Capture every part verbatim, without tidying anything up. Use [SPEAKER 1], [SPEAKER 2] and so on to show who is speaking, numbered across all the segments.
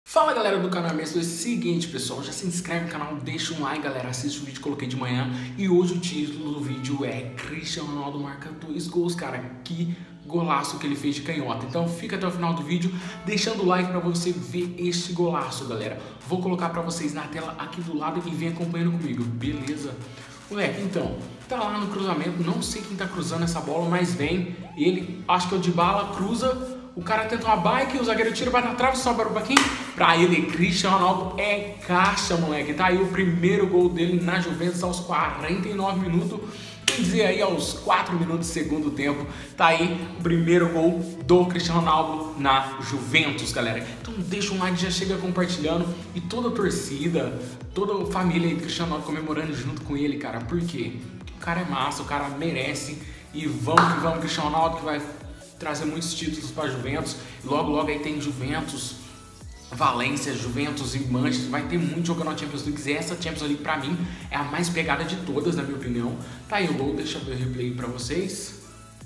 [SPEAKER 1] Fala galera do canal Messi, é o seguinte pessoal, já se inscreve no canal, deixa um like galera, assiste o vídeo que coloquei de manhã. E hoje o título do vídeo é Cristiano Ronaldo marca dois gols, cara, que golaço que ele fez de canhota. Então fica até o final do vídeo, deixando o like pra você ver este golaço galera. Vou colocar pra vocês na tela aqui do lado e vem acompanhando comigo, beleza? Moleque, então, tá lá no cruzamento, não sei quem tá cruzando essa bola, mas vem, ele, acho que é o Dybala, cruza. O cara tenta uma bike, o zagueiro tira, bate na trave, sobra pra quem? Pra ele, Cristiano Ronaldo é caixa, moleque. Tá aí o primeiro gol dele na Juventus aos quarenta e nove minutos. Quer dizer aí, aos quatro minutos do segundo tempo. Tá aí o primeiro gol do Cristiano Ronaldo na Juventus, galera. Então deixa um like, já chega compartilhando. E toda a torcida, toda a família aí do Cristiano Ronaldo comemorando junto com ele, cara. Por quê? O cara é massa, o cara merece. E vamos que vamos, Cristiano Ronaldo, que vai trazer muitos títulos para a Juventus. Logo, logo aí tem Juventus, Valência, Juventus e Manchester. Vai ter muito jogando na Champions League. E essa Champions League, pra mim, é a mais pegada de todas, na minha opinião. Tá aí o gol, deixa eu ver o replay pra vocês.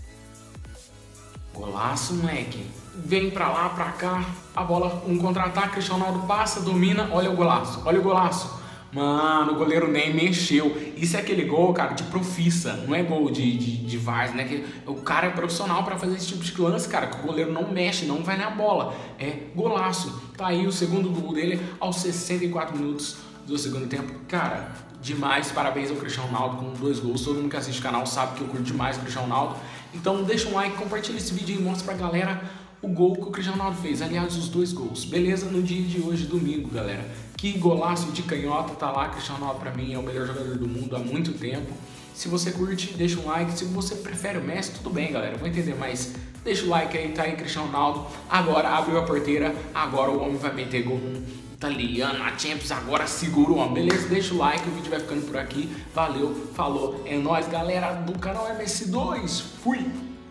[SPEAKER 1] Golaço, moleque. Vem pra lá, pra cá. A bola, um contra-ataque. Cristiano Ronaldo passa, domina. Olha o golaço, olha o golaço. Mano, o goleiro nem mexeu. Isso é aquele gol, cara, de profissa. Não é gol de, de, de várzea, né? Que o cara é profissional pra fazer esse tipo de lance, cara. Que o goleiro não mexe, não vai na bola. É golaço. Tá aí o segundo gol dele aos sessenta e quatro minutos do segundo tempo. Cara, demais. Parabéns ao Cristiano Ronaldo com dois gols. Todo mundo que assiste o canal sabe que eu curto demais o Cristiano Ronaldo. Então deixa um like, compartilha esse vídeo e mostra pra galera o gol que o Cristiano Ronaldo fez. Aliás, os dois gols. Beleza? No dia de hoje, domingo, galera. Que golaço de canhota, tá lá, Cristiano Ronaldo pra mim é o melhor jogador do mundo há muito tempo. Se você curte, deixa um like. Se você prefere o Messi, tudo bem, galera, vou entender, mas deixa o like aí, tá aí Cristiano Ronaldo. Agora abriu a porteira, agora o homem vai meter gol um italiano na Champions, agora segura o homem, beleza? Deixa o like, o vídeo vai ficando por aqui. Valeu, falou, é nóis, galera do canal M S dois, fui!